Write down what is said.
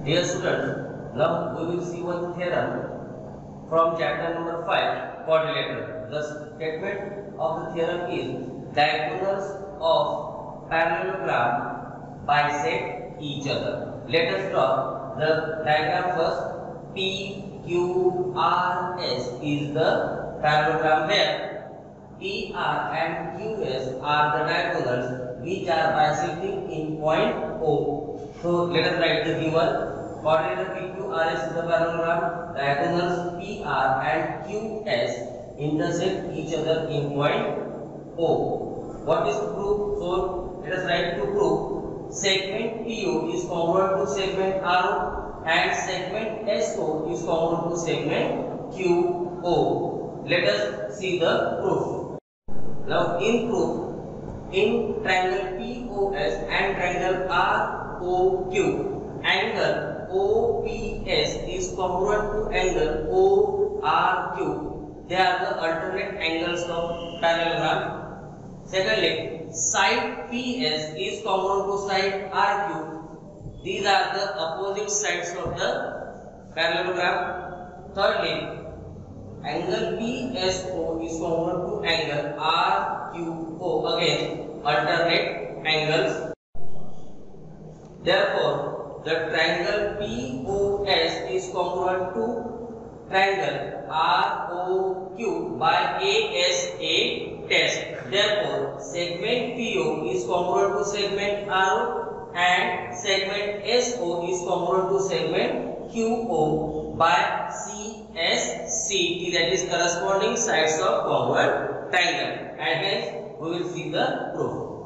Dear students, now we will see one theorem from chapter number 5, quadrilateral. The statement of the theorem is diagonals of parallelogram bisect each other. Let us draw the diagram first. PQRS is the parallelogram where PR and QS are the diagonals which are bisecting in point O. So let us write the given. Quadrilateral PQRS is the parallelogram. Diagonals PR and QS intersect each other in point O. What is to prove? So let us write to prove. Segment PO is congruent to segment RO and segment SO is congruent to segment QO. Let us see the proof. Now in proof, in triangle POS and triangle ROQ, angle OPS is congruent to angle ORQ. They are the alternate angles of parallelogram. Secondly, side PS is congruent to side RQ. These are the opposite sides of the parallelogram. Thirdly, angle PSO is congruent to angle RQO. Again, alternate angles. Therefore, the triangle POS is congruent to triangle ROQ by ASA test. Therefore, segment PO is congruent to segment RO and segment SO is congruent to segment QO by CSCT, that is corresponding sides of congruent triangle, and hence we will see the proof.